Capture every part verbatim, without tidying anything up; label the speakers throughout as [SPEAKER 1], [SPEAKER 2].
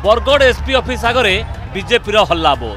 [SPEAKER 1] Bargarh SP office आगे BJP हल्ला बोल।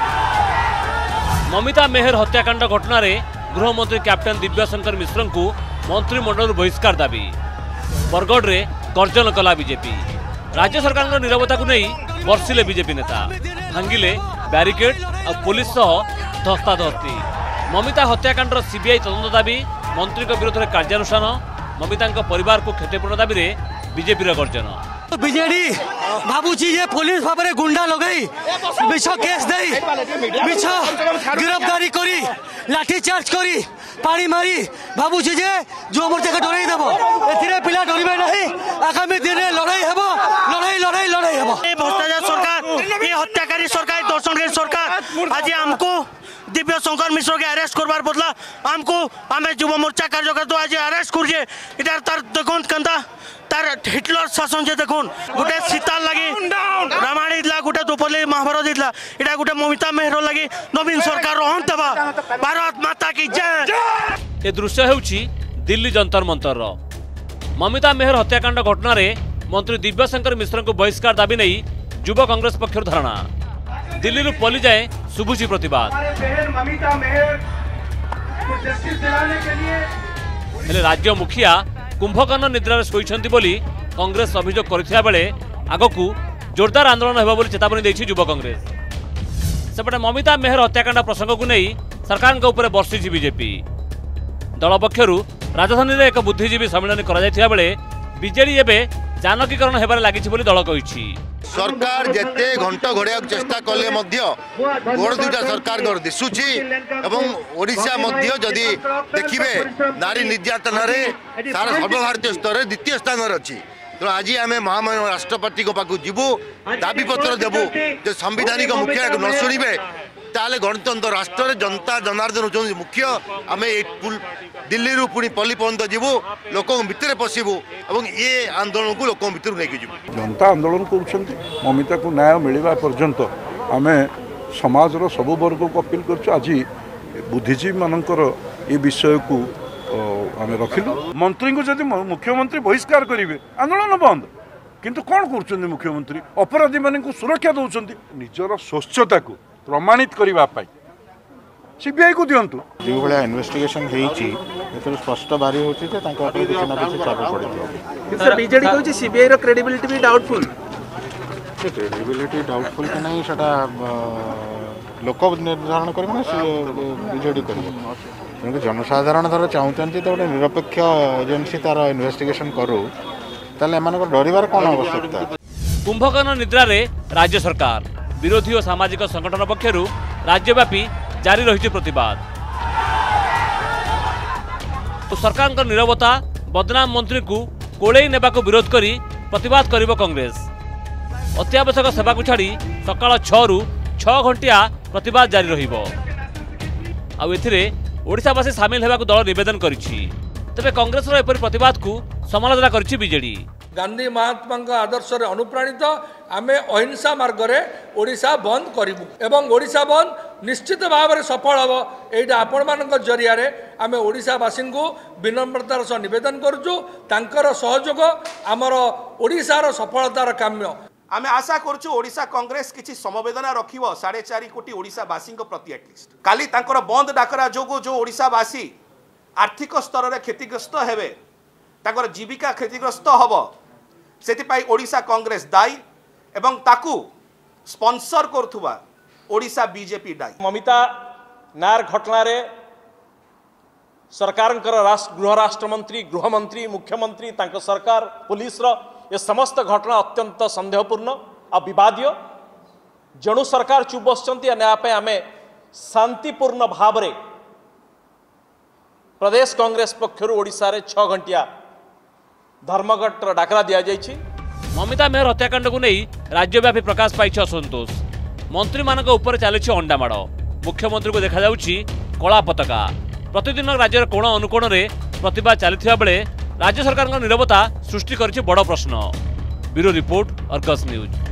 [SPEAKER 1] ममिता मेहर हत्याकांड घटना गृहमंत्री कैप्टेन दिव्यशंकर मिश्र को मंत्रिमंडल बहिष्कार दाबी। बरगढ़ रे गर्जन कला बीजेपी। राज्य सरकार नीरवता को नहीं बर्षिले बीजेपी नेता भांगिले बैरिकेड और पुलिस सह धस्ताधस्ती। ममिता हत्याकांड सीबीआई तदंत दाबी। मंत्री विरोध में कार्यानुष्ठान। ममिता परिवार को क्षतिपूर्ण दाबी बीजेपी गर्जन।
[SPEAKER 2] बीजेडी भावुची ये पुलिस भाव में गुंडा लगाई मिछ केस दे मिछ गिरफ्तारी करी लाठीचार्ज करी पानी मारी भावुची जे जो मोर्चा का डरई देव ए पिला डरबे नहीं। आगामी दिन में लड़ाई हेबो लड़ाई लड़ाई लड़ाई हेबो।
[SPEAKER 3] ये भ्रष्टाचार सरकार ये हत्याकारी सरकार दर्शनकारी सरकार आज हमको दिव्य शंकर मिश्र के अरेस्ट करवार बदला हमको आम युव मोर्चा कार्यकर्ता आज अरेस्ट करिए इधर तार देखुन कंदा तार हिटलर शासन जे देखुन गोटे सीताल लगी रामायण इतला गोटे दोपली महाभारत इतला इटा गोटे ममिता मेहर लगी नवीन सरकार रहन देबा भारत माता की जय।
[SPEAKER 1] ए दृश्य हेउची दिल्ली जंतर मंतर ममिता मेहर हत्याकांड घटना रे मंत्री दिव्यशंकर मिश्र को बहिष्कार दाबी नहीं युवा कांग्रेस पक्षर धारणा। दिल्ली रु पली जाए शुभुची प्रतिवाद। हेले राज्य मुखिया कुंभकर्ण निद्रा शोइछंती बोली कांग्रेस अभियोग करथिया बेले आगकू जोरदार आंदोलन हेबा बोली चेतावनी देछि युवा कांग्रेस। सेपटे ममिता मेहर हत्याकांड प्रसंग को नहीं सरकार के ऊपर बर्षिछि बीजेपी। दल पक्षरु राजधानी रे एक बुद्धिजीवी सम्मेलन करा जायथिया बेले बीजेडी एबे जानकीकरण हेबारे लागिछि बोली दल कहिछि।
[SPEAKER 4] सरकार जेते घंटा घोड़िया चेष्टा कले मध्य गोड़ दुटा सरकार गोड़ दिशुची एवं ओडिशा मध्य जदि देखिबे नारी निर्यातन रे सारा सर्वभारतीय स्तर रे द्वितीय स्थान रे अछि। तो आज आम महामहिम राष्ट्रपति को पाखु जीवु दाबी पत्र देबु जे संविधानिक मुखिया को न शुणिबे ताले गणतंत्र राष्ट्र रे जनता जनार्दन होचन मुख्य आम दिल्ली रु पुणी पल्ली पर्यंत जीवु लोक भितर पशिबु एवं ये आंदोलन को लोक भितर लेके जीवु।
[SPEAKER 5] जनता आंदोलन करुछंती ममिता को न्याय मिलवा पर्यंत आम समाज रो सब वर्ग को अपील करछु। आज बुद्धिजीवी मानकर ये विषय को आम रखिलु। मंत्री को जदि मुख्यमंत्री बहिष्कार करेंगे आंदोलन बंद किंतु कौन कर मुख्यमंत्री अपराधी मान को सुरक्षा दौरान निजर स्वच्छता को प्रमाणित करने सीबीआई को दिंतु
[SPEAKER 6] जो भाया इन्वेस्टिगेशन होती स्पष्ट बारी होती किसी ना किसी चाप पड़े।
[SPEAKER 7] बीजेडी कहूँ सीबीआई रो क्रेडिबिलिटी भी डाउटफुल
[SPEAKER 6] क्रेडिबिलिटी डाउटफुल कि नहीं सेटा लोक निर्धारण करेंगे बीजेडी कर जनसाधारण धर चाहते तो गोटे निरपेक्ष एजेन्सी तार इन्वेस्टिगेशन करू डर कौन आवश्यकता।
[SPEAKER 1] कुंभकर्ण निद्रा रे राज्य सरकार विरोधी और सामाजिक संगठन पक्षरु राज्यव्यापी जारी रही प्रतिवाद। तो सरकार का नीरवता बदनाम मंत्री को कोड़े नेबा को विरोध करी प्रतिवाद करिबो कांग्रेस। अत्यावश्यक सेवा को छाड़ी सकाळ छह रु छह घंटिया प्रतिवाद जारी रहिबो। आ एथिरे ओडिशावासी सामिल हेबाकू दल निवेदन करिछि। तबे कांग्रेस रो एपरि प्रतिवाद को समालोचना करिछि बीजेडी।
[SPEAKER 8] गांधी महात्मा आदर्श रे अनुप्राणित आमे अहिंसा मार्ग रे ओडिशा बंद करिबु एवं ओडिशा बंद निश्चित भाव में सफल हम। एटा आपण मानक जरिया रे आमे ओडिशावासी को विनम्रतार सह निवेदन करूछु तांकर सहयोग आमर ओडिशार सफलतार काम्य।
[SPEAKER 9] आमे आशा करूछु ओडिशा कांग्रेस किछि समवेदना रखिबो साढ़े चार कोटी ओडिशावासी प्रति एटलिस्ट काली तांकर बंद डाकरा जोगो जो ओडिशावासी आर्थिक स्तर रे क्षतिग्रस्त हेबे तांकर जीविका क्षतिग्रस्त हबो सेतिपाई ओडिशा कांग्रेस दायी एवं ताकू स्पॉन्सर करथुबा ओडिशा बीजेपी दायी।
[SPEAKER 7] ममिता नार घटना रे सरकार गृह राष्ट्रमंत्री गृहमंत्री मुख्यमंत्री तांको सरकार पुलिस रो ये समस्त घटना अत्यंत संदेहपूर्ण और विवादीय। जणु सरकार चुप बसचंती न्याय आम शांतिपूर्ण भाव रे प्रदेश कांग्रेस पक्षर ओडिशा रे छह घंटिया धर्मघट डाकरा दिया जाइछि।
[SPEAKER 1] ममिता मेहर हत्याकांड को नहीं राज्यव्यापी प्रकाश पाई असंतोष। मंत्री मान चली अंडामाड़ मुख्यमंत्री को देखा कला पताका प्रतिदिन राज्य कोण अनुकोण में प्रतिवाद चलता बेले राज्य सरकार नीरवता सृष्टि कर बड़ प्रश्न। Bureau report Argus news.